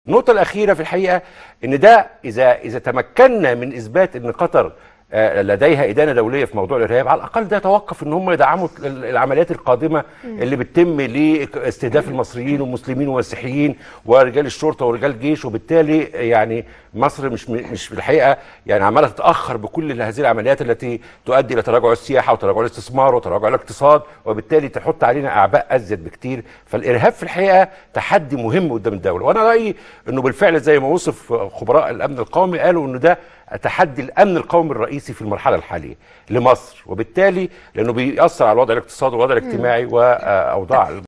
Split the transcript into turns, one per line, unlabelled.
النقطة الأخيرة في الحقيقة إن ده إذا تمكنا من إثبات إن قطر لديها إدانة دولية في موضوع الإرهاب، على الأقل ده يتوقف إن هم يدعموا العمليات القادمة اللي بتتم لاستهداف المصريين والمسلمين والمسيحيين ورجال الشرطة ورجال الجيش. وبالتالي يعني مصر مش في الحقيقة يعني عمالة تتأخر بكل هذه العمليات التي تؤدي إلى تراجع السياحة وتراجع الاستثمار وتراجع الاقتصاد، وبالتالي تحط علينا أعباء أزيد بكتير. فالإرهاب في الحقيقة تحدي مهم قدام الدولة، وأنا رأيي إنه بالفعل زي ما وصف خبراء الأمن القومي قالوا إنه ده تحدي الامن القومي الرئيسي في المرحله الحاليه لمصر، وبالتالي لانه بيأثر على الوضع الاقتصادي والوضع الاجتماعي واوضاع